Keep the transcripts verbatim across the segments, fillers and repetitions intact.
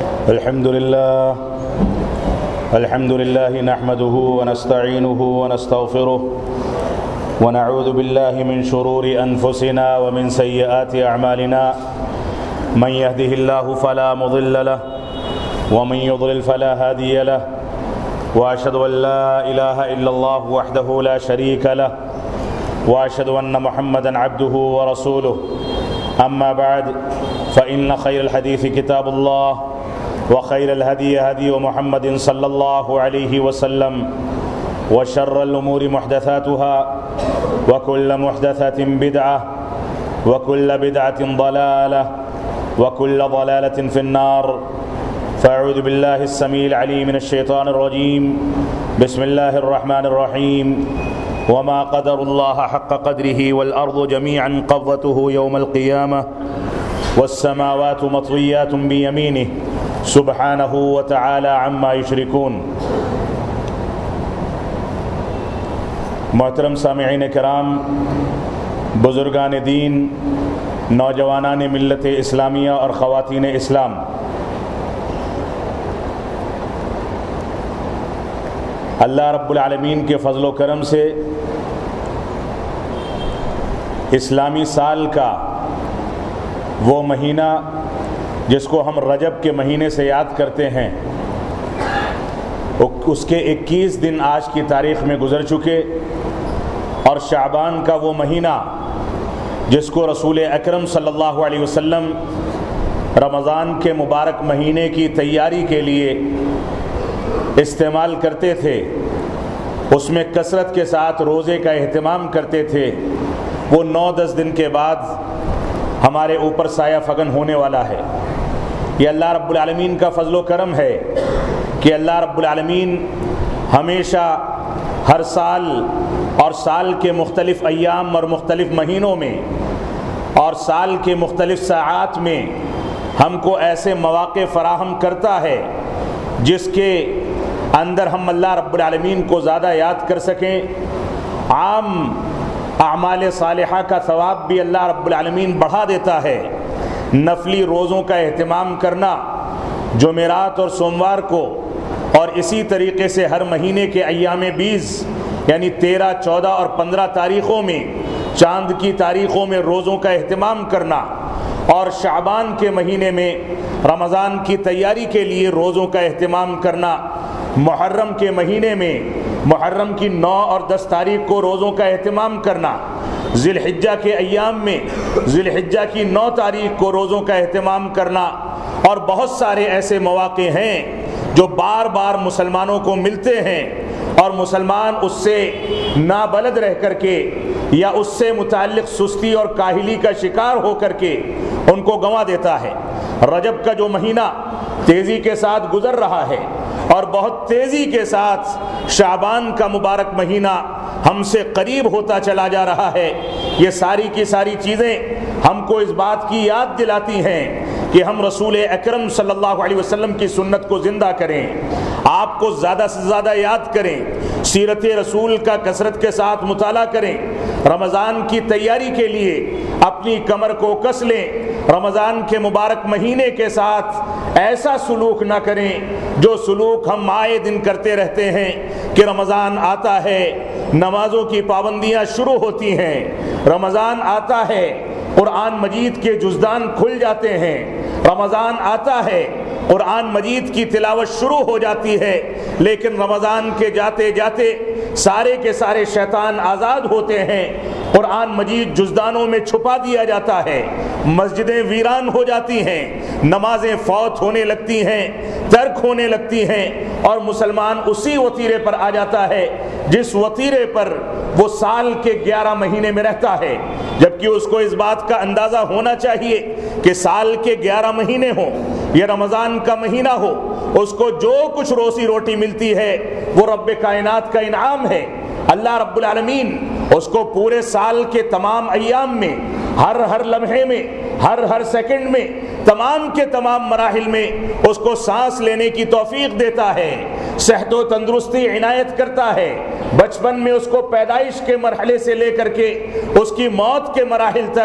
الحمد لله الحمد لله نحمده ونستعينه ونستغفره ونعوذ بالله من شرور أنفسنا ومن سيئات أعمالنا من يهده الله فلا مضل له ومن يضلل فلا هادي له وأشهد أن لا إله إلا الله وحده لا شريك له وأشهد أن محمدا عبده ورسوله أما بعد فإن خير الحديث كتاب الله وخير الهدي هدي محمد صلى الله عليه وسلم وشر الأمور محدثاتها وكل محدثة بدعة وكل بدعة ضلالة وكل ضلالة في النار فأعوذ بالله السميع العليم من الشيطان الرجيم بسم الله الرحمن الرحيم وما قدر الله حق قدره والأرض جميعا قبضته يوم القيامة والسماوات مطويات بيمينه سبحانه وتعالى عما يشركون۔ محترم سامعین کرام، بزرگان دین، نوجوانان ملت اسلامیہ اور خواتین اسلام، اللہ رب العالمین کے فضل و کرم سے اسلامی سال کا وہ مہینہ جس کو ہم رجب کے مہینے سے یاد کرتے ہیں، اس کے اکیس دن آج کی تاریخ میں گزر چکے، اور شعبان کا وہ مہینہ جس کو رسول اکرم صلی اللہ علیہ وسلم رمضان کے مبارک مہینے کی تیاری کے لیے استعمال کرتے تھے، اس میں کثرت کے ساتھ روزے کا اہتمام کرتے تھے، وہ نو دس دن کے بعد ہمارے اوپر سایہ فگن ہونے والا ہے۔ یہ اللہ رب العالمین کا فضل و کرم ہے کہ اللہ رب العالمین ہمیشہ ہر سال اور سال کے مختلف ایام اور مختلف مہینوں میں اور سال کے مختلف ساعات میں ہم کو ایسے مواقع فراہم کرتا ہے جس کے اندر ہم اللہ رب العالمین کو زیادہ یاد کر سکیں۔ عام اعمال صالحہ کا ثواب بھی اللہ رب العالمین بڑھا دیتا ہے۔ نفلی روزوں کا اہتمام کرنا جمعرات اور سوموار کو، اور اسی طریقے سے ہر مہینے کے ایام بیس یعنی تیرہ، چودہ اور پندرہ تاریخوں میں، چاند کی تاریخوں میں روزوں کا اہتمام کرنا، اور شعبان کے مہینے میں رمضان کی تیاری کے لیے روزوں کا اہتمام کرنا، محرم کے مہینے میں محرم کی نو اور دس تاریخ کو روزوں کا اہتمام کرنا، ذی الحجہ کے ایام میں ذی الحجہ کی نو تاریخ کو روزوں کا اہتمام کرنا، اور بہت سارے ایسے مواقع ہیں جو بار بار مسلمانوں کو ملتے ہیں اور مسلمان اس سے نابلد رہ کر کے یا اس سے متعلق سستی اور کاہلی کا شکار ہو کر کے ان کو گنوا دیتا ہے۔ رجب کا جو مہینہ تیزی کے ساتھ گزر رہا ہے اور بہت تیزی کے ساتھ شعبان کا مبارک مہینہ ہم سے قریب ہوتا چلا جا رہا ہے، یہ ساری کی ساری چیزیں ہم کو اس بات کی یاد دلاتی ہیں کہ ہم رسول اکرم صلی اللہ علیہ وسلم کی سنت کو زندہ کریں، آپ کو زیادہ سے زیادہ یاد کریں، سیرت رسول کا کثرت کے ساتھ مطالعہ کریں، رمضان کی تیاری کے لیے اپنی کمر کو کس لیں، رمضان کے مبارک مہینے کے ساتھ ایسا سلوک نہ کریں جو سلوک ہم آئے دن کرتے رہتے ہیں کہ رمضان آتا ہے، نمازوں کی پابندیاں شروع ہوتی ہیں، رمضان آتا ہے، قرآن مجید کے جزدان کھل جاتے ہیں، رمضان آتا ہے، قرآن مجید کی تلاوت شروع ہو جاتی ہے، لیکن رمضان کے جاتے جاتے سارے کے سارے شیطان آزاد ہوتے ہیں، قرآن مجید جزدانوں میں چھپا دیا جاتا ہے، مسجدیں ویران ہو جاتی ہیں، نمازیں فوت ہونے لگتی ہیں، ترک ہونے لگتی ہیں، اور مسلمان اسی وتیرے پر آ جاتا ہے جس وتیرے پر وہ سال کے گیارہ مہینے میں رہتا ہے، جبکہ اس کو اس بات کا اندازہ ہونا چاہیے کہ سال کے گیارہ مہینے ہوں یا رمضان کا مہینہ ہو، اس کو جو کچھ روزی روٹی ملتی ہے وہ رب کائنات کا انعام ہے۔ اللہ رب العالمین اس کو پورے سال کے تمام ایام میں، ہر ہر لمحے میں، ہر ہر سیکنڈ میں، تمام کے تمام مراحل میں اس کو سانس لینے کی توفیق دیتا ہے، صحت و تندرستی عنایت کرتا ہے، بچپن میں اس کو پیدائش کے مرحلے سے لے کر کے اس کی موت کے مراحل تک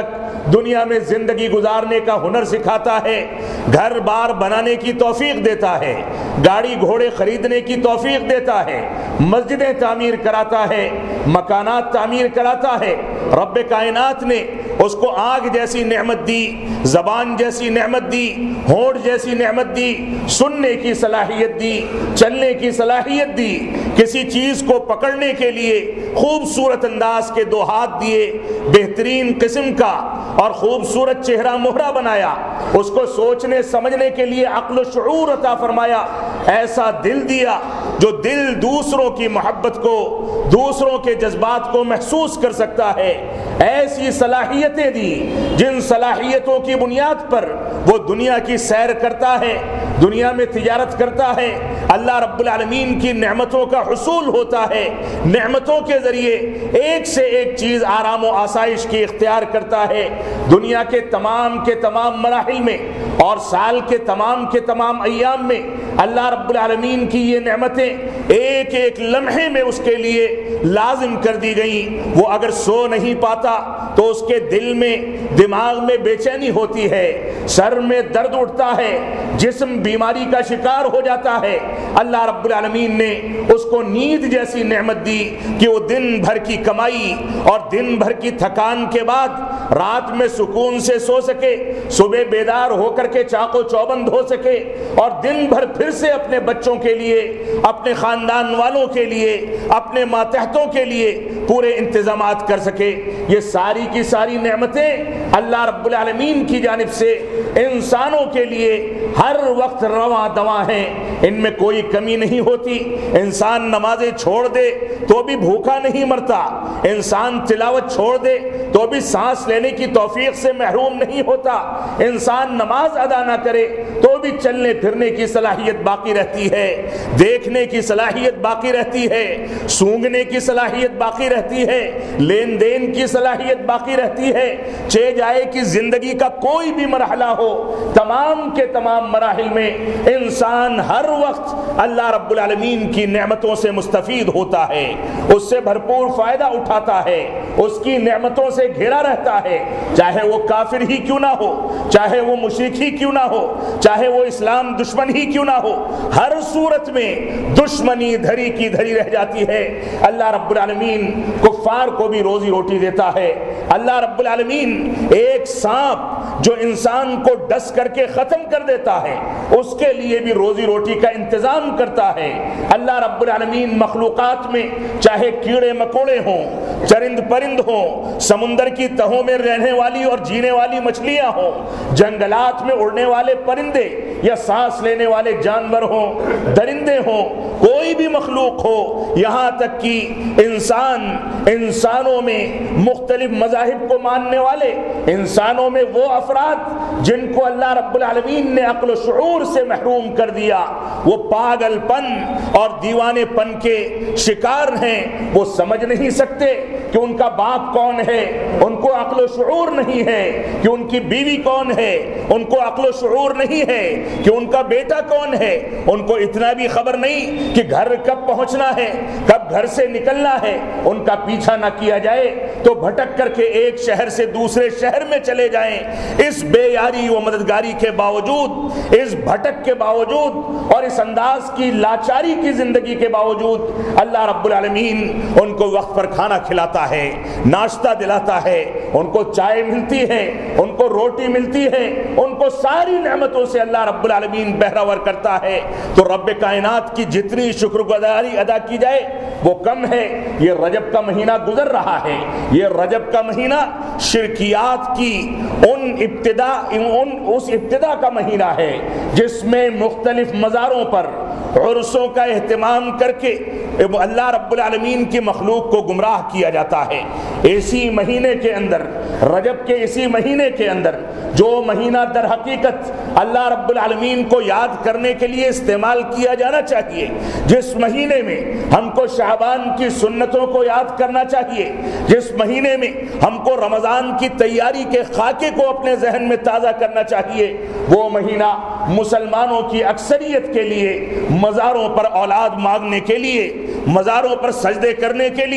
دنیا میں زندگی گزارنے کا ہنر سکھاتا ہے، گھر بار بنانے کی توفیق دیتا ہے، گاڑی گھوڑے خریدنے کی توفیق دیتا ہے، مسجدیں تعمیر کراتا ہے، مکانات تعمیر کراتا ہے۔ رب کائنات نے اس کو آنکھ جیسی نعمت دی، زبان جیسی نعمت دی، ہونٹ جیسی نعمت دی، سننے کی صلاحیت دی، چلنے کی صلاحیت دی، کسی چیز کو پکڑنے کے لیے خوبصورت انداز کے دو ہاتھ دیے، بہترین قسم کا اور خوبصورت چہرہ مہرہ بنایا، اس کو سوچنے سمجھنے کے لیے عقل و شعور عطا فرمایا، ایسا دل دیا جو دل دوسروں کی محبت کو، دوسروں کے جذبات کو محسوس کر سکتا ہے، ایسی صلاحیتیں دی جن صلاحیتوں کی بنیاد پر وہ دنیا کی سیر کرتا ہے، دنیا میں تجارت کرتا ہے، اللہ رب العالمین کی نعمتوں کا حصول ہوتا ہے، نعمتوں کے ذریعے ایک سے ایک چیز آرام و آسائش کی اختیار کرتا ہے۔ دنیا کے تمام کے تمام مراحل میں اور سال کے تمام کے تمام ایام میں اللہ رب العالمین کی یہ نعمتیں ایک ایک لمحے میں اس کے لیے لازم کر دی گئیں۔ وہ اگر سو نہیں پاتا تو اس کے دل میں، دماغ میں بے چینی ہوتی ہے، سر میں درد اٹھتا ہے، جسم بیماری کا شکار ہو جاتا ہے۔ اللہ رب العالمین نے اس کو نیند جیسی نعمت دی کہ وہ دن بھر کی کمائی اور دن بھر کی تھکان کے بعد رات میں سکون سے سو سکے، صبح بیدار ہو کر کے چاق و چوبند ہو سکے اور دن بھر پھر سے اپنے بچوں کے لیے، اپنے خاندان والوں کے لیے، اپنے ماتحتوں کے لیے پورے انتظامات کر سکے۔ یہ ساری کی ساری نعمتیں اللہ رب العالمین کی جانب سے انسانوں کے لیے ہر وقت رواں دواں ہیں، ان میں کوئی کمی نہیں ہوتی۔ انسان نمازیں چھوڑ دے تو بھی بھوکا نہیں مرتا، انسان تلاوت چھوڑ دے تو بھی سانس لینے کی توفیق سے محروم نہیں ہوتا، انسان نماز ادا نہ کرے تو بھی چلنے پھرنے کی صلاحیت باقی رہتی ہے، دیکھنے کی صلاحیت باقی رہتی ہے، سونگھنے کی صلاحیت باقی رہتی ہے، لین دین کی صلاحیت باقی رہتی ہے۔ چہ جائے کہ زندگی کا کوئی بھی مرحلہ ہو، تمام کے تمام مراحل میں انسان ہر وقت اللہ رب العالمین کی نعمتوں سے مستفید ہوتا ہے، اس سے بھرپور فائدہ اٹھاتا ہے، اس کی نعمتوں سے گھرا رہتا ہے، چاہے وہ کافر ہی کیوں نہ ہو، چاہے وہ مشرک ہی کیوں نہ ہو، چاہے وہ اسلام دشمن ہی کیوں نہ ہو، ہر صورت میں دشمنی دھری کی دھری رہ جاتی ہے۔ اللہ رب العالمین کفار کو بھی روزی روٹی دیتا ہے۔ اللہ رب العالمین ایک سانپ جو انسان کو ڈس کر کے ختم کر دیتا ہے، اس کے لیے بھی روزی روٹی کا انتظام کرتا ہے۔ اللہ رب العالمین مخلوقات میں چاہے کیڑے مکوڑے ہوں، چرند پرند ہوں، سمندر کی تہوں میں رہنے والی اور جینے والی مچھلیاں ہوں، جنگلات میں اڑنے والے پرندے یا سانس لینے والے جانور ہوں، درندے ہوں، کوئی بھی مخلوق ہو، یہاں تک کہ انسان، انسانوں میں مختلف مذاہب کو ماننے والے، انسانوں میں وہ افراد جن کو اللہ رب العالمین نے عقل و شعور سے محروم کر دیا، وہ پاگل پن اور دیوانے پن کے شکار ہیں، وہ سمجھ نہیں سکتے کہ ان کا باپ کون ہے، ان کو عقل و شعور نہیں ہے کہ ان کی بیوی کون ہے، ان کو عقل و شعور نہیں ہے کہ ان کا بیٹا کون ہے، ان کو اتنا بھی خبر نہیں کہ گھر کب پہنچنا ہے، کب گھر سے نکلنا ہے، ان کا پیچھا نہ کیا جائے تو بھٹک کر کے ایک شہر سے دوسرے شہر میں چلے جائیں۔ اس بے یاری و مددگاری کے باوجود، اس بھٹک کے باوجود اور اس انداز کی لاچاری کی زندگی کے باوجود اللہ رب العالمین ان کو وقت پر کھانا کھلاتا ہے، ناشتہ دلاتا ہے، ان کو چائے ملتی ہے، ان کو روٹی ملتی ہے، ان کو ساری نعمتوں سے اللہ رب العالمین بہراور کرتا ہے۔ تو رب کائنات کی جتنی شکر گزاری ادا کی جائے وہ کم ہے۔ یہ رجب کا مہینہ گزر رہا ہے، یہ رجب کا مہینہ شرکیات کی ان ابتدا ان اس ابتدا کا مہینہ ہے جس میں مختلف مزاروں پر عرسوں کا اہتمام کر کے اللہ رب العالمین کی مخلوق کو گمراہ کیا جاتا ہے۔ اسی مہینے کے اندر، رجب کے اسی مہینے کے اندر، جو مہینہ در حقیقت اللہ رب العالمین کو یاد کرنے کے لیے استعمال کیا جانا چاہیے، جس مہینے میں ہم کو شعبان کی سنتوں کو یاد کرنا چاہیے، جس مہینے میں ہم کو رمضان کی تیاری کے خاکے کو اپنے ذہن میں تازہ کرنا چاہیے، وہ مہینہ مسلمانوں کی اکثریت کے لیے مزاروں پر اولاد مانگنے کے لیے، مزاروں پر سجدے کرنے کے لیے،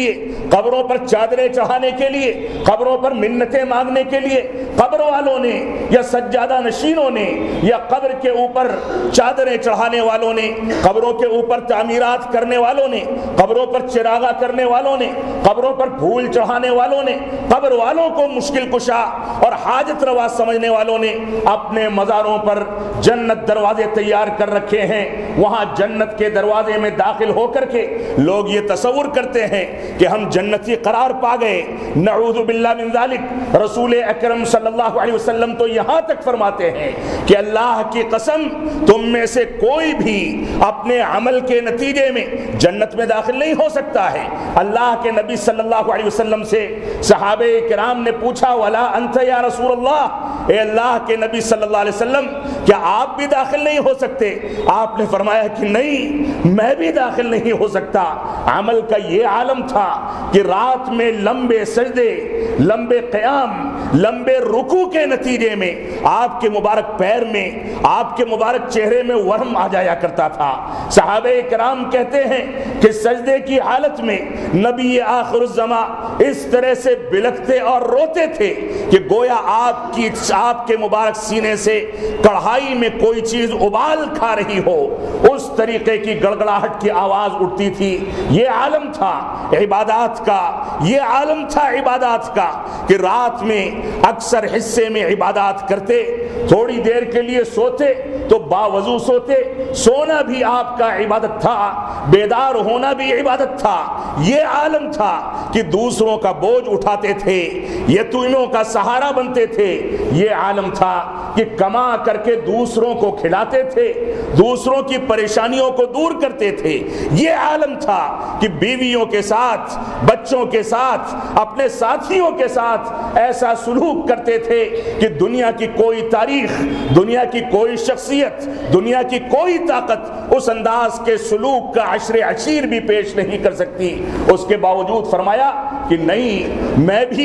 قبروں پر چادریں چڑھانے کے لیے، قبروں پر منتیں مانگنے کے لیے قبر والوں نے یا سجادہ نشینوں نے یا قبر کے اوپر چادریں چڑھانے والوں نے، قبروں کے اوپر تعمیرات کرنے والوں نے، قبروں پر چراغاں کرنے والوں نے، قبروں پر پھول چڑھانے والوں نے، قبر والوں کو مشکل کشا اور حاجت روا سمجھنے والوں نے اپنے مزاروں پر جنت دروازے تیار کر رکھے ہیں۔ وہاں جنت کے دروازے میں داخل ہو کر کے لوگ یہ تصور کرتے ہیں کہ ہم جنتی قرار پا گئے، نعوذ باللہ من ذالک۔ رسول اکرم صلی اللہ علیہ وسلم تو یہاں تک فرماتے ہیں کہ اللہ کی قسم تم میں سے کوئی بھی اپنے عمل کے نتیجے میں جنت میں داخل نہیں ہو سکتا ہے۔ اللہ کے نبی صلی اللہ علیہ وسلم سے صحابہ کرام نے پوچھا ولا انت یا رسول اللہ، اے اللہ کے نبی صلی اللہ علیہ وسلم کیا آپ بھی داخل نہیں ہو سکتے؟ آپ نے فرمایا کہ نہیں، میں بھی داخل نہیں ہو سکتا۔ عمل کا یہ عالم تھا کہ رات میں لمبے سجدے، لمبے قیام، لمبے رکوع کے نتیجے میں آپ کے مبارک پیر میں، آپ کے مبارک چہرے میں ورم آ جایا کرتا تھا۔ صحابہ کرام کہتے ہیں کہ سجدے کی حالت میں نبی آخر الزماں اس طرح سے بلکتے اور روتے تھے کہ گویا آپ کی آپ کے مبارک سینے سے کڑھائی میں کوئی چیز ابال کھا رہی ہو، اس طریقے کی گڑگڑاہٹ کی آواز اٹھتی تھی۔ یہ عالم تھا عبادات کا، یہ عالم تھا عبادات کا کہ رات میں اکثر حصے میں عبادات کرتے، تھوڑی دیر کے لیے سوتے تو باوضو سوتے، سونا بھی آپ کا عبادت تھا، بیدار ہونا بھی عبادت تھا۔ یہ عالم تھا کہ دوسروں کا بوجھ اٹھاتے تھے، یتیموں کا سہارا بنتے تھے۔ یہ عالم تھا کہ کما کر کے دوسروں کو کھلاتے تھے، دوسروں کی پریشانیوں کو دور کرتے تھے۔ یہ عالم تھا کہ بیویوں کے ساتھ، بچوں کے ساتھ، اپنے ساتھیوں کے ساتھ ایسا سلوک کرتے تھے کہ دنیا کی کوئی تاریخ، دنیا کی کوئی شخصیت، دنیا کی کوئی طاقت اس انداز کے سلوک کا عشر عشیر بھی پیش نہیں کر سکتی۔ اس کے باوجود فرمایا کہ نہیں، میں بھی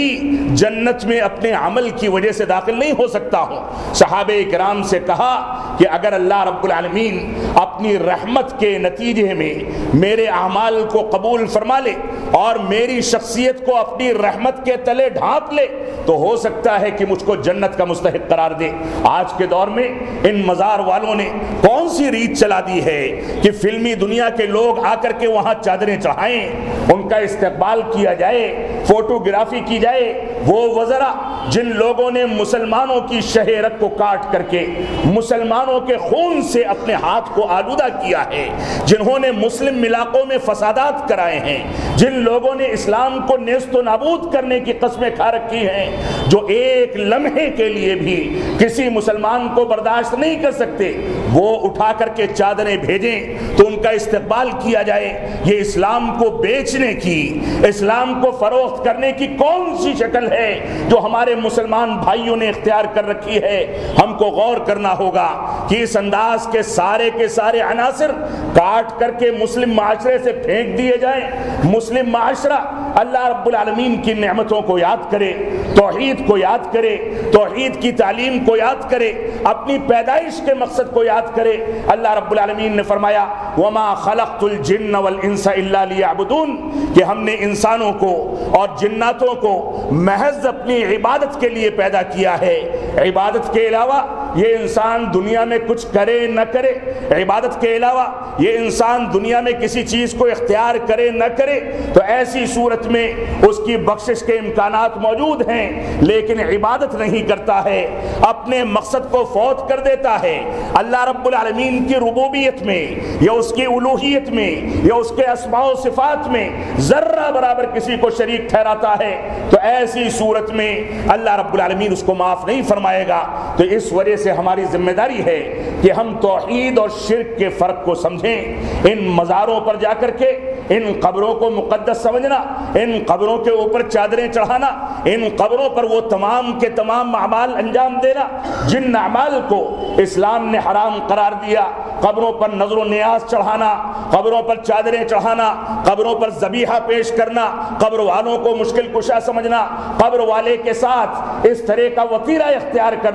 جنت میں اپنے عمل کی وجہ سے داخل نہیں ہو سکتا ہوں۔ صحابہ کرام سے کہا کہ اگر اللہ رب العالمین اپنی رحمت کے نتیجے میں میرے اعمال کو قبول فرما لے اور میری شخصیت کو اپنی رحمت کے تلے ڈھانپ لے تو ہو سکتا ہے کہ مجھ کو جنت کا مستحق قرار دے۔ آج کے دور میں ان مزار والوں نے کون سی ریت چلا دی ہے کہ فلمی دنیا کے لوگ آ کر کے وہاں چادریں چڑھائیں، ان کا استقبال کیا جائے، فوٹوگرافی کی جائے۔ وہ وزراء جن لوگوں نے مسلمانوں کی شہرت کو کاٹ کر کے مسلمانوں کے خون سے اپنے ہاتھ کو آلودہ کیا ہے، جنہوں نے مسلم علاقوں میں فسادات کرائے ہیں، جن لوگوں نے اسلام کو نیست و نابود کرنے کی قسمیں کھا رکھی ہیں، جو ایک لمحے کے لیے بھی کسی مسلمان کو برداشت نہیں کر سکتے، وہ اٹھا کر کے چادریں بھیجیں تو ان کا استقبال کیا جائے۔ یہ اسلام کو بیچنے کی، اسلام کو فروخت کرنے کی کون سی شکل ہے جو ہمارے مسلمان بھائیوں نے اختیار کر رکھی ہے؟ ہم کو غور کرنا ہوگا کہ اس انداز کے سارے کے سارے عناصر کاٹ کر کے مسلم معاشرے سے پھینک دیے جائیں۔ مسلم معاشرہ اللہ رب العالمین کی نعمتوں کو یاد کرے، توحید کو یاد کرے، توحید کی تعلیم کو یاد کرے، اپنی پیدائش کے مقصد کو یاد کرے۔ اللہ رب العالمین نے فرمایا وما خلقت الجن والانس الا لیعبدون، کہ ہم نے انسانوں کو اور جناتوں کو محض اپنی عبادت کے لیے پیدا کیا ہے۔ عبادت کے علاوہ یہ انسان دنیا میں کچھ کرے نہ کرے، عبادت کے علاوہ یہ انسان دنیا میں کسی چیز کو اختیار کرے نہ کرے تو ایسی صورت میں اس کی بخشش کے امکانات موجود ہیں، لیکن عبادت نہیں کرتا ہے، اپنے مقصد کو فوت کر دیتا ہے۔ اللہ رب العالمین کی ربوبیت میں یا اس کی الوہیت میں یا اس کے اسماء و صفات میں ذرہ برابر کسی کو شریک ٹھہراتا ہے تو ایسی صورت میں اللہ رب العالمین اس کو معاف نہیں فرمائے گا۔ تو اس وجہ سے ہماری ذمہ داری ہے کہ ہم توحید اور شرک کے فرق کو سمجھیں۔ ان مزاروں پر جا کر کے ان قبروں کو مقدس سمجھنا، ان قبروں کے اوپر چادریں چڑھانا، ان قبروں پر وہ تمام کے تمام اعمال انجام دینا جن اعمال کو اسلام نے حرام قرار دیا، قبروں پر نظر و نیاز چڑھانا، قبروں پر چادریں چڑھانا، قبروں پر ذبیحہ پیش کرنا، قبر والوں کو مشکل کشا سمجھنا، قبر والے کے ساتھ اس طرح کا وتیرہ اختیار کرنا،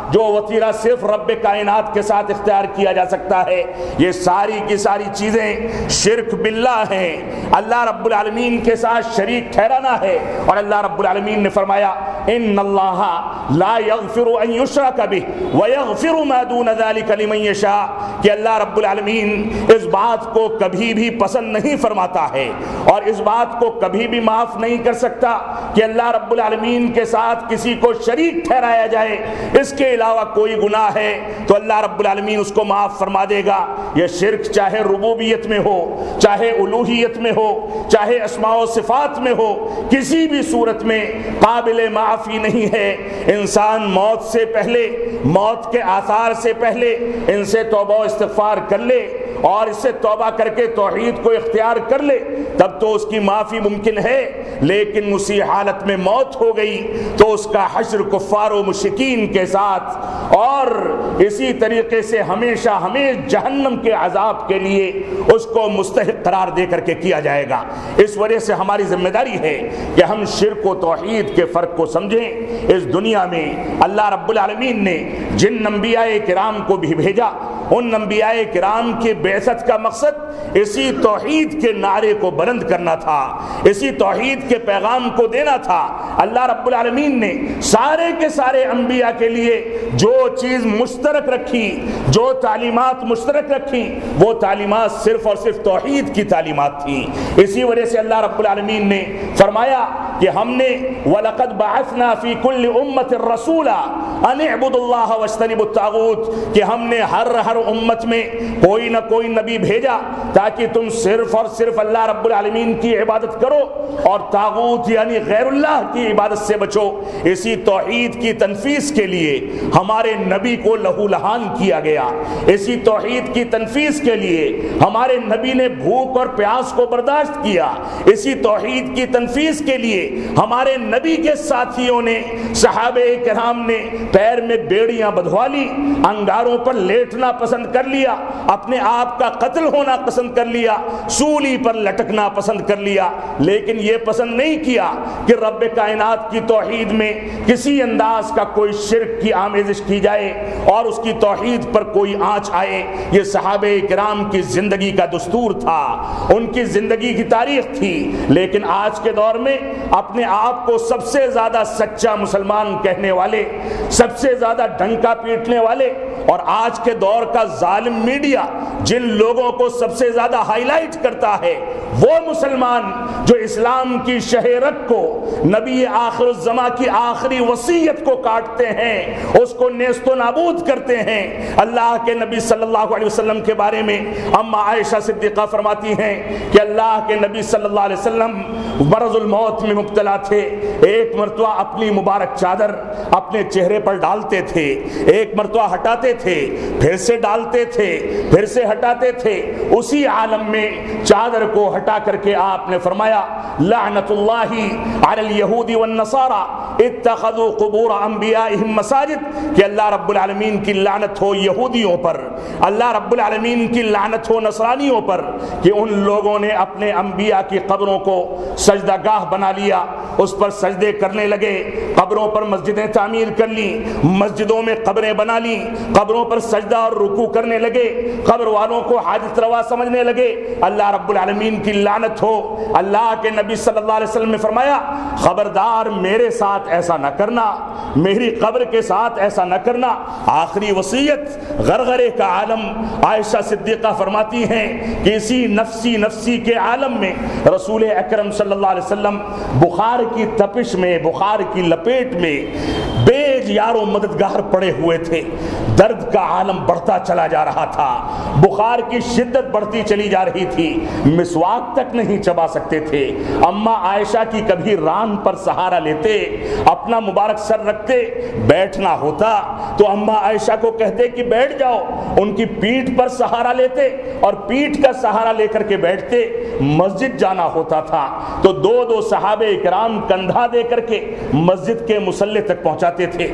جو وطیرہ صرف رب کائنات کے ساتھ اختیار کیا جا سکتا ہے، یہ ساری کی ساری چیزیں شرک باللہ ہیں، اللہ رب العالمین کے ساتھ شریک ٹھہرانا ہے۔ اور اللہ رب العالمین نے فرمایا ان اللہ لا یغفر ان یشرک بہ ویغفر ما دون ذلک لمن یشاء، کہ اللہ رب العالمین اس بات کو کبھی بھی پسند نہیں فرماتا ہے اور اس بات کو کبھی بھی معاف نہیں کر سکتا کہ اللہ رب العالمین کے ساتھ کسی کو شریک ٹھہرایا جائے، اس کے علاوہ کوئی گناہ ہے تو اللہ رب العالمین اس کو معاف فرما دے گا۔ یہ شرک چاہے ربوبیت میں ہو، چاہے الوہیت میں ہو، چاہے اسماء و صفات میں ہو، کسی بھی صورت میں قابل معافی نہیں ہے۔ انسان موت سے پہلے، موت کے آثار سے پہلے ان سے توبہ و استغفار کر لے اور اس سے توبہ کر کے توحید کو اختیار کر لے تب تو اس کی معافی ممکن ہے، لیکن اسی حالت میں موت ہو گئی تو اس کا حشر کفار و مشرکین کے ساتھ اور اسی طریقے سے ہمیشہ ہمیں جہنم کے عذاب کے لیے اس کو مستحق قرار دے کر کے کیا جائے گا۔ اس وجہ سے ہماری ذمہ داری ہے کہ ہم شرک و توحید کے فرق کو سمجھیں۔ اس دنیا میں اللہ رب العالمین نے جن انبیاء کرام کو بھی بھیجا، ان انبیاء کرام کے بعثت کا مقصد اسی توحید کے نعرے کو بلند کرنا تھا، اسی توحید کے پیغام کو دینا تھا۔ اللہ رب العالمین نے سارے کے سارے انبیاء کے لیے جو چیز مشترک رکھی، جو تعلیمات مشترک رکھی، وہ تعلیمات صرف اور صرف توحید کی تعلیمات تھیں۔ اسی وجہ سے اللہ رب العالمین نے فرمایا کہ ہم نے وَلَقَدْ بَعَثْنَا فِي كُلِّ أُمَّةٍ رَسُولًا أَنِ اعْبُدُوا اللَّهَ وَاجْتَنِبُوا الطَّاغُوتَ، کہ ہم نے ہر ہر امت میں کوئی نہ کوئی نبی بھیجا تاکہ تم صرف اور صرف اللہ رب العالمین کی عبادت کرو اور طاغوت یعنی غیر اللہ کی عبادت سے بچو۔ اسی توحید کی تنفیذ کے لیے ہمارے نبی کو لہو لہان کیا گیا، اسی توحید کی تنفیذ کے لیے ہمارے نبی نے بھوک اور پیاس کو برداشت کیا، اسی توحید کی تنفیذ کے لیے ہمارے نبی کے ساتھیوں نے، صحابہ کرام نے پیر میں بیڑیاں بدھوا لی، انگاروں پر لیٹنا پسند کر لیا، اپنے آپ کا قتل ہونا پسند کر لیا، سولی پر لٹکنا پسند کر لیا، لیکن یہ پسند نہیں کیا کہ رب کائنات کی توحید میں کسی انداز کا کوئی شرک کی آمیزش کی جائے اور اس کی توحید پر کوئی آنچ آئے۔ یہ صحابہ کرام کی زندگی کا دستور تھا، ان کی زندگی کی تاریخ تھی، لیکن آج کے دور میں اپنے آپ کو سب سے زیادہ سچا مسلمان کہنے والے، سب سے زیادہ ڈنکا پیٹنے والے اور آج کے دور کا ظالم میڈیا جن لوگوں کو سب سے زیادہ ہائی لائٹ کرتا ہے، وہ مسلمان جو اسلام کی شہرت کو، نبی آخر الزماں کی آخری وصیت کو کاٹتے ہیں، اس کو نیست و نابود کرتے ہیں۔ اللہ کے نبی صلی اللہ علیہ وسلم کے بارے میں اما عائشہ صدیقہ فرماتی ہیں کہ اللہ کے نبی صلی اللہ علیہ وسلم مرض الموت میں مبتلا تھے، ایک مرتبہ اپنی مبارک چادر اپنے چہرے پر ڈالتے تھے، ایک مرتبہ ہٹاتے تھے، پھر سے ڈالتے تھے، پھر سے ہٹاتے تھے، اسی عالم میں چادر کو ہٹا کر کے آپ نے فرمایا لعنت اللہ علی الیہود والنصارى اتخذوا قبور انبیائہم مساجد، کہ اللہ رب العالمین کی لعنت ہو یہودیوں پر، اللہ رب العالمین کی لعنت ہو نصرانیوں پر کہ ان لوگوں نے اپنے انبیاء کی قبروں کو سجدہ گاہ بنا لیا، اس پر سجدے کرنے لگے، قبروں پر مسجدیں تعمیر کر لی، مسجدوں میں قبریں بنا لی، قبروں پر سجدہ اور رکوع کرنے لگے، قبر والوں کو حاجت روا سمجھنے لگے۔ اللہ رب العالمین کی لعنت ہو۔ اللہ کے نبی صلی اللہ علیہ وسلم نے فرمایا خبردار میرے ساتھ ایسا نہ کرنا، میری قبر کے ساتھ ایسا نہ کرنا۔ آخری وصیت غرغرے کا عالم، عائشہ صدیقہ فرماتی ہیں کہ اسی نفسی نفسی کے عالم میں رسول اکرم صلی اللہ علیہ وسلم بخار کی تپش میں، بخار کی لپیٹ میں بے یار و مددگار پڑے ہوئے تھے، درد کا عالم بڑھتا چلا جا رہا تھا، بخار کی شدت بڑھتی چلی جا رہی تھی، مسواک تک نہیں چبا سکتے تھے۔ اما عائشہ کی کبھی ران پر سہارا لیتے، اپنا مبارک سر رکھتے، بیٹھنا ہوتا تو اما عائشہ کو کہتے کہ بیٹھ جاؤ، ان کی پیٹھ پر سہارا لیتے اور پیٹھ کا سہارا لے کر کے بیٹھتے۔ مسجد جانا ہوتا تھا تو دو دو صحابہ کرام کندھا دے کر کے مسجد کے مصلی تک پہنچاتے تھے۔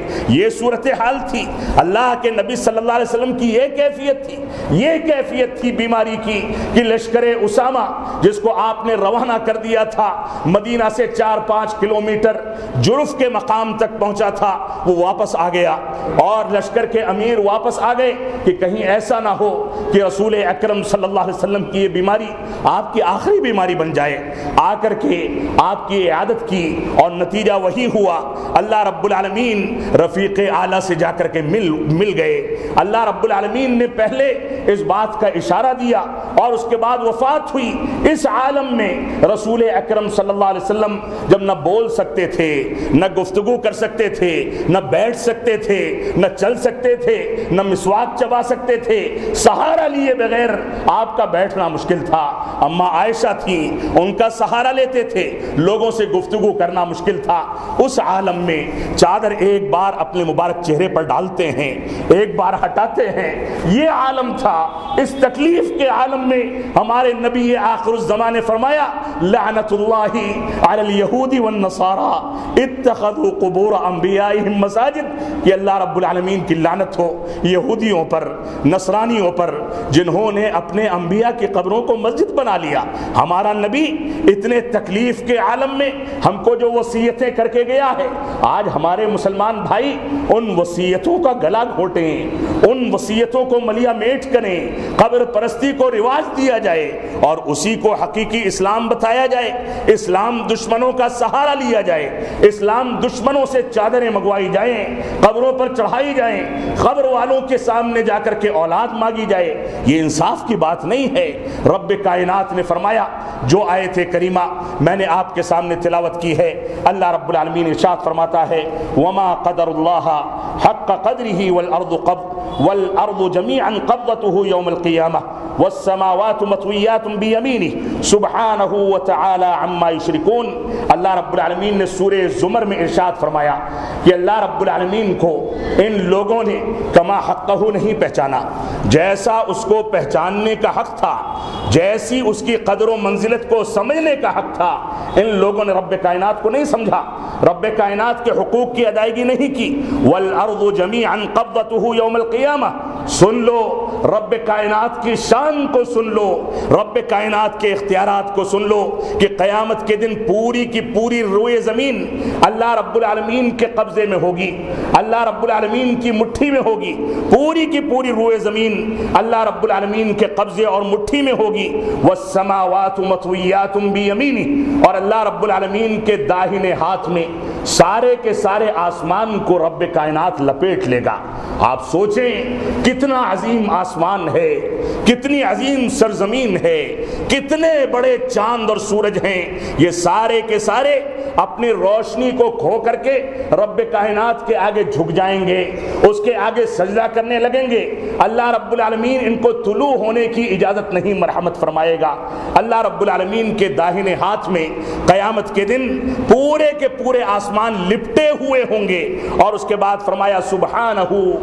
یہ صورتحال تھی۔ اللہ کے نبی صلی اللہ علیہ وسلم کی یہ کیفیت تھی، یہ کیفیت تھی بیماری کی کہ لشکر اسامہ جس کو آپ نے روانہ کر دیا تھا مدینہ سے چار پانچ کلومیٹر جرف کے مقام تک پہنچا تھا، وہ واپس آ گیا اور لشکر کے امیر واپس آ گئے کہ کہیں ایسا نہ ہو کہ رسول اکرم صلی اللہ علیہ وسلم کی یہ بیماری آپ کی آخری بیماری بن جائے۔ آ کر کے آپ کی عیادت کی اور نتیجہ وہی ہوا، اللہ رب العالمین رفیق اعلیٰ سے جا کر کے مل مل گئے۔ اللہ رب العالمین نے پہلے اس بات کا اشارہ دیا اور اس کے بعد وفات ہوئی۔ اس عالم میں رسول اکرم صلی اللہ علیہ وسلم جب نہ بول سکتے تھے، نہ گفتگو کر سکتے تھے، نہ بیٹھ سکتے تھے، نہ چل سکتے تھے، نہ مسواک چبا سکتے تھے، سہارا لیے بغیر آپ کا بیٹھنا مشکل تھا۔ اما عائشہ تھی، ان کا سہارا لیتے تھے، لوگوں سے گفتگو کرنا مشکل تھا۔ اس عالم میں چادر ایک بار اپنے مبارک چہرے پر ڈالتے ہیں، ایک بار ہٹاتے ہیں، یہ عالم تھا۔ اس تکلیف کے عالم میں ہمارے نبی آخر الزمان نے فرمایا لعنت اللہ علی الیہود والنصارى اتخذوا قبور انبیائہم مساجد، کہ اللہ رب العالمین کی لعنت ہو یہودیوں پر، نصرانیوں پر، جنہوں نے اپنے انبیاء کی قبروں کو مسجد بنا لیا۔ ہمارا نبی اتنے تکلیف کے عالم میں ہم کو جو وصیتیں کر کے گیا ہے، آج ہمارے مسلمان بھائی ان وصیتوں کا گلا گھونٹیں، ان وصیتوں کو ملیا میٹ کریں، قبر پرستی کو رواج دیا جائے اور اسی کو حقیقی اسلام بتایا جائے، اسلام دشمنوں کا سہارا لیا جائے، اسلام دشمنوں سے چادریں منگوائی جائیں، قبروں پر چڑھائی جائیں، قبر والوں کے سامنے جا کر کے اولاد مانگی جائے، یہ انصاف کی بات نہیں ہے۔ رب کائنات نے فرمایا، جو آیت کریمہ میں نے آپ کے سامنے تلاوت کی ہے، اللہ رب العالمین ارشاد فرماتا ہے وما قدر اللہ حق قدرہ والارض قبض والارض جميعا قبضته يوم القیامہ والسماوات مطویات بیمینہ سبحانہ وتعالی عما یشرکون۔ اللہ رب العالمین نے سورہ زمر میں ارشاد فرمایا کہ اللہ رب العالمین کو ان لوگوں نے کما حقہ نہیں پہچانا، جیسا اس کو پہچاننے کا حق تھا، جیسی اس کی قدر و منزلت کو سمجھنے کا حق تھا، ان لوگوں نے رب کائنات کو نہیں سمجھا، رب کائنات کے حقوق کی ادائیگی نہیں کی۔ والارض جمیعا قبضتہ یوم القیامہ، سن لو رب کائنات کی شان کو، سن لو رب کائنات کے اختیارات کو، سن لو کہ قیامت کے دن پوری کی پوری روئے زمین اللہ رب العالمین کے قبضے میں ہوگی، اللہ رب العالمین کی مٹھی میں ہوگی، پوری کی پوری روئے زمین اللہ رب العالمین کے قبضے اور مٹھی میں ہوگی۔ والسماوات مطویات بیمینہ، اور اللہ رب العالمین کے داہنے ہاتھ میں سارے کے سارے آسمان کو رب کائنات لپیٹ لے گا۔ آپ سوچیں کتنا عظیم آسمان ہے، کتنی عظیم سرزمین ہے، کتنے بڑے چاند اور سورج ہیں، یہ سارے کے سارے اپنی روشنی کو کھو کر کے رب کائنات کے آگے جھک جائیں گے، اس کے آگے سجدہ کرنے لگیں گے۔ اللہ رب العالمین ان کو طلوع ہونے کی اجازت نہیں مرحمت فرمائے گا۔ اللہ رب العالمین کے داہنے ہاتھ میں قیامت کے دن پورے کے پورے آسمان لپٹے ہوئے ہوں گے، اور اس کے بعد فرمایا سبحانہ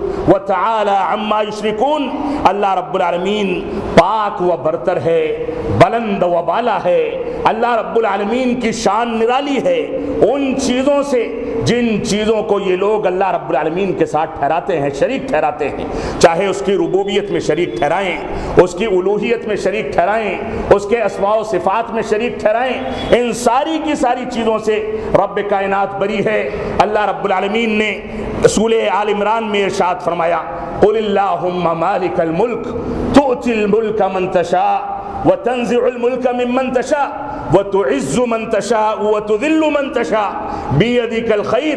وتعالی عما یشرکون، اللہ رب العالمین پاک و برتر ہے، بلند و بالا ہے، اللہ رب العالمین کی شان نرالی ہے ان چیزوں سے جن چیزوں کو یہ لوگ اللہ رب العالمین کے ساتھ ٹھہراتے ہیں، شریک ٹھہراتے ہیں، چاہے اس کی ربوبیت میں شریک ٹھہرائیں، اس کی الوہیت میں شریک ٹھہرائیں، اس کے اسماء و صفات میں شریک ٹھہرائیں، ان ساری کی ساری چیزوں سے رب کائنات بری ہے۔ اللہ رب العالمین نے سورہ آل عمران میں ارشاد فرمایا قل اللہم مالک الملک تؤتی الملک من تشاء وتنزع الملک ممن تشاء وتعز من تشاء وتذل من تشاء بیدک الخیر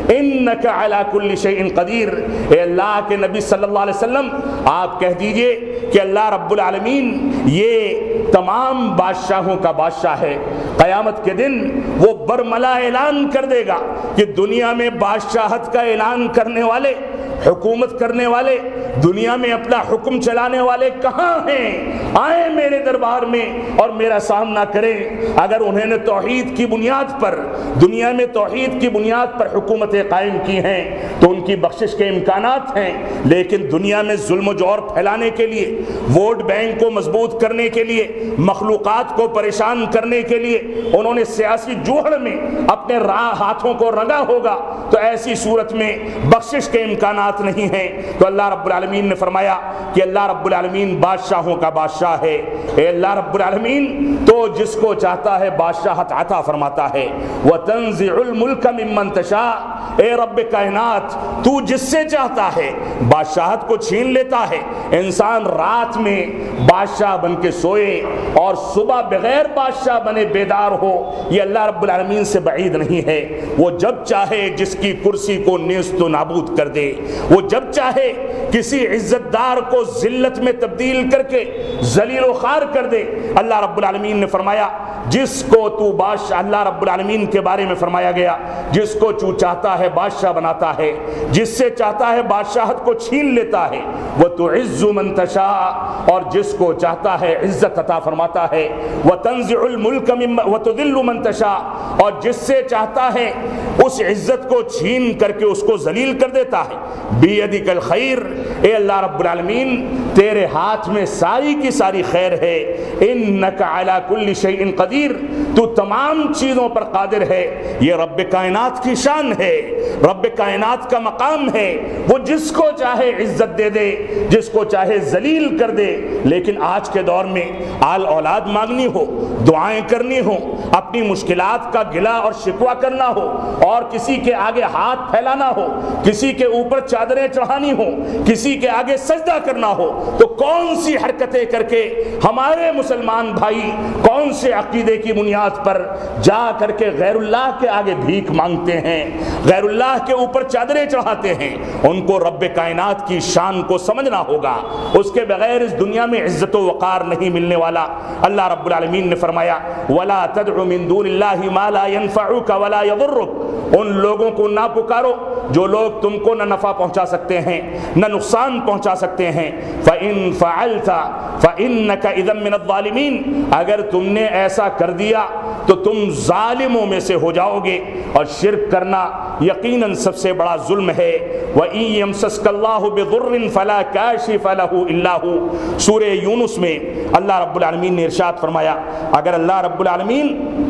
انک علی کل شیء قدیر۔ اے اللہ کے نبی صلی اللہ علیہ وسلم آپ کہہ دیجئے کہ اللہ رب العالمین یہ تمام بادشاہوں کا بادشاہ ہے۔ قیامت کے دن وہ برملا اعلان کر دے گا کہ دنیا میں بادشاہت کا اعلان کرنے والے حکومت کرنے والے, دنیا میں اپنا حکم چلانے والے کہاں ہیں؟ آئیں میرے دربار میں اور میرا سامنا کریں. اگر انہوں نے توحید کی بنیاد پر, دنیا میں توحید کی بنیاد پر حکومتیں قائم کی ہیں تو ان کی بخشش کے امکانات ہیں, لیکن دنیا میں ظلم و جور پھیلانے کے لیے, ووٹ بینک کو مضبوط کرنے کے لیے, مخلوقات کو پریشان کرنے کے لیے انہوں نے سیاسی جوہڑ میں اپنے ہاتھوں کو رنگا ہوگا, تو ایسی صورت میں بخشش کے امکانات نہیں ہیں. تو اللہ رب العالمین نے فرمایا کہ اللہ رب العالمین بادشاہوں کا بادشاہ ہے. اے اللہ رب العالمین تو جس کو چاہتا ہے بادشاہت عطا فرماتا ہے. وَتَنزِعُ الْمُلْكَ مِمَّن تَشَاءُ, اے رب کائنات تو جس سے چاہتا ہے بادشاہت کو چھین لیتا ہے. انسان رات میں بادشاہ بن کے سوئے اور صبح بغیر بادشاہ بنے بیدار ہو, یہ اللہ رب العالمین سے بعید نہیں ہے. وہ جب چاہے جس کی کرسی کو نیست و نابود کر دے, وہ جب چاہے کسی عزت دار کو ذلت میں تبدیل کر کے ذلیل و خوار کر دے. اللہ رب العالمین نے فرمایا جس کو تو بادشاہ, اللہ رب العالمین کے بارے میں فرمایا گیا جس کو تو چاہتا ہے بادشاہ بناتا ہے, جس سے چاہتا ہے بادشاہت کو چھین لیتا ہے. وَتُعِزُّ مَن تَشَاءُ, اور جس کو چاہتا ہے عزت عطا فرماتا ہے. وَتَنزِعُ الْمُلْكَ مِمَّن وَتُذِلُّ مَن تَشَاءُ, اور جس سے چاہتا ہے اس عزت کو چھین کر کے اس کو ذلیل کر دیتا ہے. بِيَدِكَ الْخَيْرُ, اے اللہ رب العالمین تیرے ہاتھ میں ساری کی ساری خیر ہے. اِنَّكَ عَلَى كُلِّ شَيْءٍ قدیر, تو تمام چیزوں پر قادر ہے. یہ رب کائنات کی شان ہے, رب کائنات کا مقام ہے. وہ جس کو چاہے عزت دے دے, جس کو چاہے ذلیل کر دے. لیکن آج کے دور میں آل اولاد مانگنی ہو, دعائیں کرنی ہو, اپنی مشکلات کا گلہ اور شکوہ کرنا ہو, اور کسی کے آگے ہاتھ پھیلانا ہو, کسی کے اوپر چادریں چڑھانی ہو, کسی کے آگے سجدہ کرنا ہو, تو کون سی حرکتیں کر کے ہمارے مسلمان بھائی کون سے عقیدے کی بنیاد پر جا کر کے غیر اللہ کے آگے بھیک مانگتے ہیں, غیر اللہ کے اوپر چادریں چڑھاتے ہیں. ان کو رب کائنات کی شان کو سمجھنا ہوگا, اس کے بغیر اس دنیا میں عزت و وقار نہیں ملنے والا. اللہ رب العالمین نے فرمایا وَلَا تَدْعُ مِن دُونِ اللَّهِ مَا لَا يَنفَعُكَ وَلَا يَضُرُّكَ, ان لوگوں کو نہ پکارو جو لوگ تم کو نہ نفع پہنچا سکتے ہیں نہ نقصان پہنچا سکتے ہیں. فَإِن فَعَلْتَ فَإِنَّكَ إِذًا مِّنَ الظَّالِمِينَ, اگر تم نے ایسا کر دیا تو تم ظالموں میں سے ہو جاؤ گے. اور شرک کرنا یقیناً سب سے بڑا ظلم ہے. وَإِن يَمْسَسْكَ اللَّهُ بِضُرٍّ فَلَا كَاشِفَ لَهُ إِلَّا هُوَ, سورہ یونس میں اللہ رب العالمین نے ارشاد فرمایا اگر اللہ رب العالمین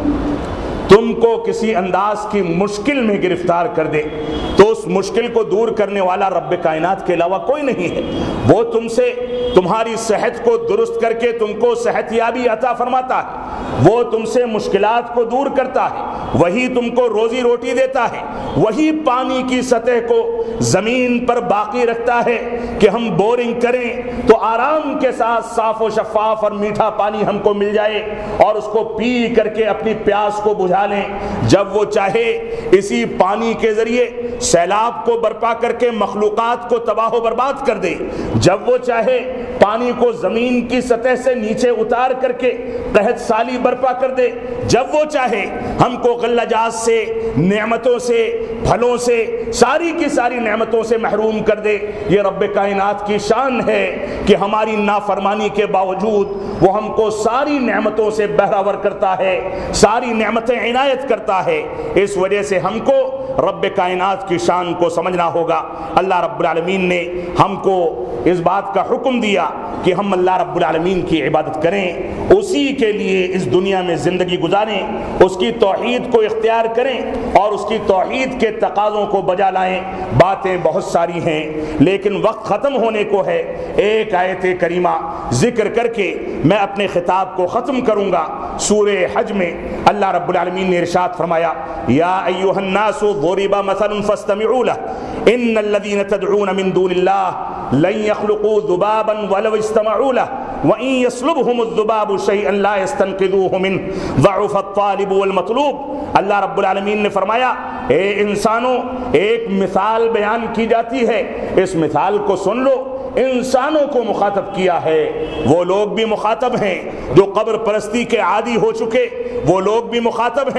تم کو کسی انداز کی مشکل میں گرفتار کر دے تو اس مشکل کو دور کرنے والا رب کائنات کے علاوہ کوئی نہیں ہے. وہ تم سے تمہاری صحت کو درست کر کے تم کو صحت یابی عطا فرماتا ہے, وہ تم سے مشکلات کو دور کرتا ہے, وہی تم کو روزی روٹی دیتا ہے, وہی پانی کی سطح کو زمین پر باقی رکھتا ہے کہ ہم بورنگ کریں تو آرام کے ساتھ صاف و شفاف اور میٹھا پانی ہم کو مل جائے اور اس کو پی کر کے اپنی پیاس کو بجھا لیں. جب وہ چاہے اسی پانی کے ذریعے سیلاب کو برپا کر کے مخلوقات کو تباہ و برباد کر دے, جب وہ چاہے پانی کو زمین کی سطح سے نیچے اتار کر کے قحط سالی برپا کر دے, جب وہ چاہے ہم کو غلہ جات سے, نعمتوں سے, پھلوں سے, ساری کی ساری نعمتوں سے محروم کر دے. یہ رب کائنات کی شان ہے کہ ہماری نافرمانی کے باوجود وہ ہم کو ساری نعمتوں سے بہراور کرتا ہے, ساری نعمتیں عنایت کرتا ہے. اس وجہ سے ہم کو رب کائنات کی شان کو سمجھنا ہوگا. اللہ رب العالمین نے ہم کو اس بات کا حکم دیا کہ ہم اللہ رب العالمین کی عبادت کریں, اسی کے لیے اس دنیا میں زندگی گزاریں, اس کی توحید کو اختیار کریں اور اس کی توحید کے تقاضوں کو بجا لائیں. باتیں بہت ساری ہیں لیکن وقت ختم ہونے کو ہے. ایک آیت کریمہ ذکر کر کے میں اپنے خطاب کو ختم کروں گا. سورہ حج میں اللہ رب العالمین نے ارشاد فرمایا یا ایھا الناس ضرب مثل فاستمعوا له ان الذين تدعون من دون الله لن يخلقوا ذبابا ولو استمعوا له وان يسلبهم الذباب شيئا لا يستنقذوه منه ضعف الطالب والمطلوب. اللہ رب العالمین نے فرمایا اے انسانوں, ایک مثال بیان کی جاتی ہے, اس مثال کو سن لو. انسانوں کو مخاطب کیا ہے, وہ لوگ بھی مخاطب ہیں جو قبر پرستی کے عادی ہو چکے, وہ لوگ بھی مخاطب ہیں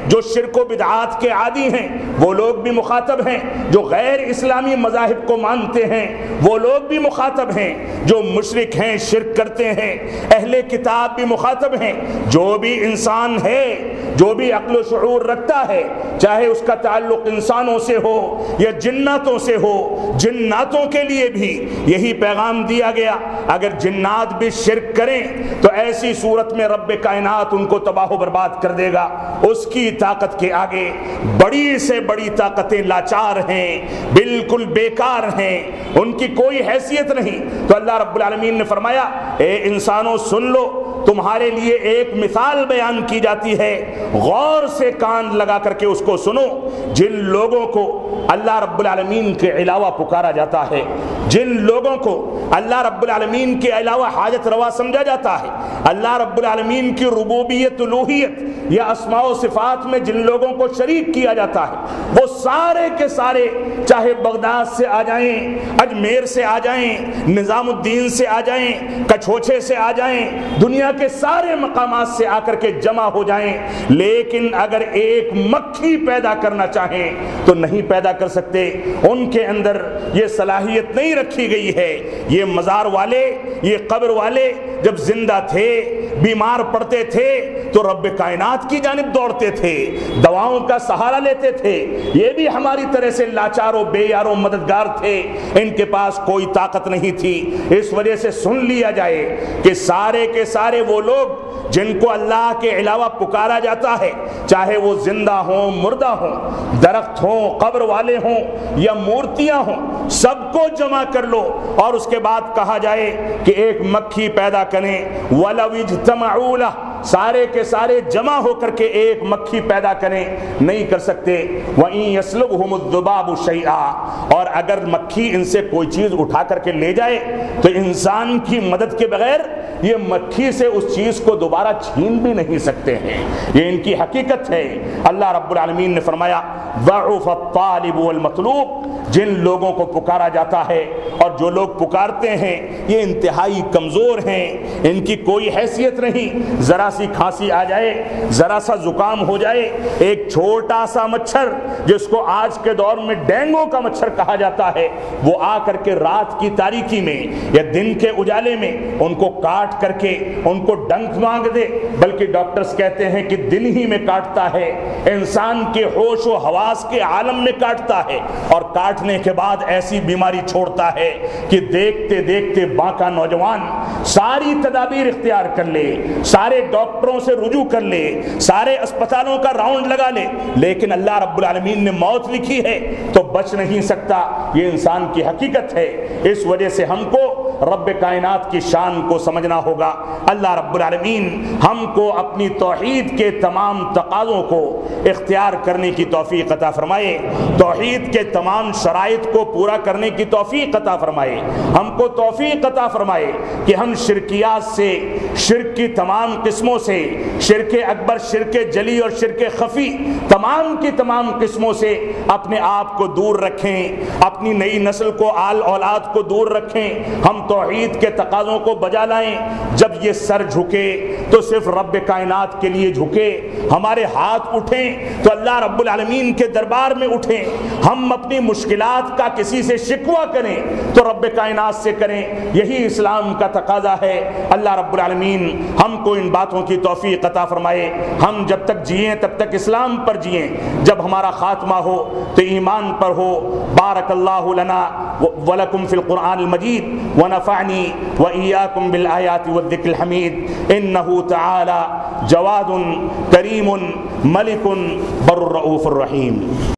جو شرک و بدعات کے عادی ہیں وہ لوگ بھی مخاطب ہیں، جو غیر اسلامی مذاہب کو مانتے ہیں وہ لوگ بھی مخاطب ہیں، جو مشرک ہیں شرک کرتے ہیں اہل کتاب بھی مخاطب ہیں، جو بھی انسان ہے جو بھی عقل و شعور رکھتا ہے چاہے اس کا تعلق انسانوں سے ہو یا جناتوں سے ہو، جناتوں کے لیے بھی یہی پیغام دیا گیا اگر جنات بھی شرک کریں تو ایسی صورت میں رب کائنات ان کو تباہ و برباد کر دے گا۔ اس کی طاقت کے آگے بڑی سے بڑی طاقتیں لاچار ہیں، بالکل بیکار ہیں، ان کی کوئی حیثیت نہیں۔ تو اللہ رب العالمین نے فرمایا اے انسانوں سن لو، تمہارے لیے ایک مثال بیان کی جاتی ہے، غور سے کان لگا کر کے اس کو سنو۔ جن لوگوں کو اللہ رب العالمین کے علاوہ پکارا جاتا ہے، جن لوگوں کو اللہ رب العالمین کے علاوہ حاجت روا سمجھا جاتا ہے، اللہ رب العالمین کی ربوبیت الوہیت یا اسماء و صفات میں جن لوگوں کو شریک کیا جاتا ہے وہ سارے کے سارے چاہے بغداد سے آ جائیں، اجمیر سے آ جائیں، نظام الدین سے آ جائیں، کچھوچے سے آ جائیں، دنیا کے سارے مقامات سے آ کر کے جمع ہو جائیں، لیکن اگر ایک مکھی پیدا کرنا چاہیں تو نہیں پیدا کر سکتے۔ ان کے اندر یہ صلاحیت نہیں رکھی گئی ہے۔ یہ مزار والے، یہ قبر والے جب زندہ تھے بیمار پڑتے تھے تو رب کائنات کی جانب دوڑتے تھے، دواؤں کا سہارا لیتے تھے۔ یہ بھی ہماری طرح سے لاچار و بے یار و مددگار تھے، ان کے پاس کوئی طاقت نہیں تھی۔ اس وجہ سے سن لیا جائے کہ سارے کے سارے وہ لوگ جن کو اللہ کے علاوہ پکارا جاتا ہے، چاہے وہ زندہ ہوں مردہ ہوں، درخت ہوں قبر والے ہوں یا مورتیاں ہوں، سب کو جمع کر لو اور اس کے بعد کہا جائے کہ ایک مکھی پیدا کریں، وَلَوْ اجْتَمَعُوا لَهُ، سارے کے سارے جمع ہو کر کے ایک مکھی پیدا کریں نہیں کر سکتے۔ وَإِن يَسْلُبْهُمُ الذُّبَابُ شَيْئًا، اور اگر مکھی ان سے کوئی چیز اٹھا کر کے لے جائے تو انسان کی مدد کے بغیر یہ مکھی سے اس چیز کو دوبارہ چھین بھی نہیں سکتے ہیں۔ یہ ان کی حقیقت ہے۔ اللہ رب العالمین نے فرمایا ضعف الطالب والمطلوب، جن لوگوں کو پکارا جاتا ہے اور جو لوگ پکارتے ہیں یہ انتہائی کمزور ہیں، ان کی کوئی حیثیت نہیں۔ ذرا سی کھانسی آ جائے، ذرا سا زکام ہو جائے، ایک چھوٹا سا مچھر جس کو آج کے دور میں ڈینگو کا مچھر کہا جاتا ہے، وہ آ کر کے رات کی تاریکی میں یا دن کے اجالے میں ان کو کاٹ کر کے ان کو ڈنک مانگ دے، بلکہ ڈاکٹرز کہتے ہیں کہ دن ہی میں کاٹتا ہے، انسان کے ہوش و حواس کے عالم میں کاٹتا ہے، اور کاٹنے کے بعد ایسی بیماری چھوڑتا ہے کہ دیکھتے دیکھتے باقا نوجوان ساری تدابیر اختیار کر لے، سارے ڈاکٹروں سے رجوع کر لے، سارے اسپتالوں کا راؤنڈ لگا لے، لیکن اللہ رب العالمین نے موت لکھی ہے تو بچ نہیں سکتا۔ یہ انسان کی حقیقت ہے۔ اس وجہ سے ہم کو رب کائنات کی شان کو سمجھنا ہوگا۔ اللہ رب العالمین ہم کو اپنی توحید کے تمام تقاضوں کو اختیار کرنے کی توفیق عطا فرمائے، توحید کے تمام شرائط کو پورا کرنے کی توفیق عطا فرمائے، ہم کو توفیق عطا فرمائے کہ ہم شرکیات سے، شرک کی تمام قسموں سے، شرک اکبر، شرک جلی اور شرک خفی، تمام کی تمام قسموں سے اپنے آپ کو دور رکھیں، اپنی نئی نسل کو، آل اولاد کو دور رکھیں، ہم توحید کے تقاضوں کو بجا لائیں۔ جب یہ سر جھکے تو صرف رب کائنات کے لیے جھکے، ہمارے ہاتھ اٹھیں تو اللہ رب العالمین کے دربار میں اٹھیں، ہم اپنی مشکلات کا کسی سے شکوہ کریں تو رب کائنات سے کریں، یہی اسلام کا تقاضا ہے۔ اللہ رب العالمین ہم کو ان باتوں کی توفیق عطا فرمائے، ہم جب تک جئیں تب تک اسلام پر جئیں، جب ہمارا خاتمہ ہو تو ایمان پر ہو۔ بارک اللہ لنا ولکم فی القرآن المجید ونفعنی وإیاکم بالآیات والذکر الحمید، انہ تعالی جواد کریم ملک بر الرؤوف الرحیم۔